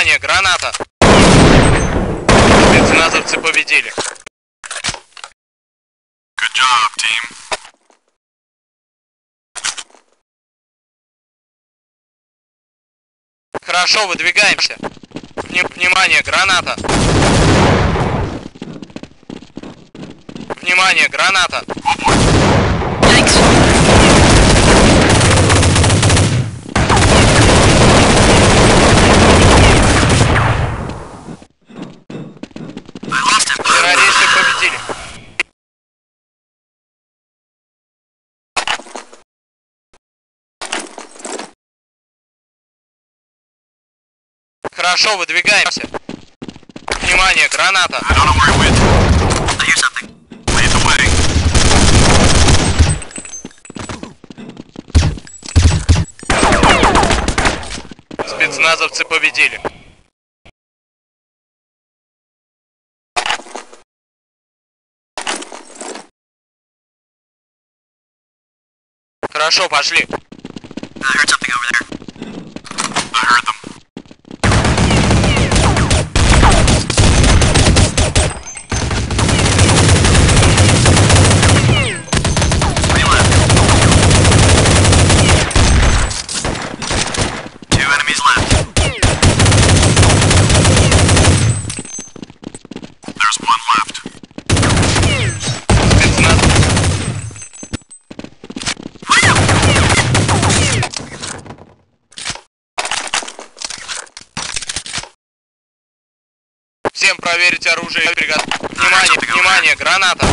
Внимание, граната! Спецназовцы победили. Good job, team. Хорошо, выдвигаемся. Внимание, граната! Внимание, граната! Террористы победили. Хорошо, выдвигаемся. Внимание, граната! Спецназовцы победили. Хорошо, пошли. Всем проверить оружие и приготовить. Внимание, внимание, граната!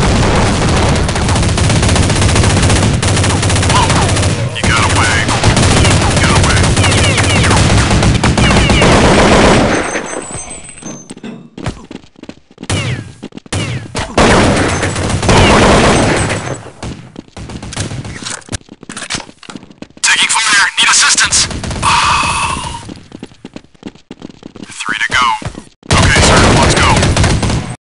Taking fire, need assistance!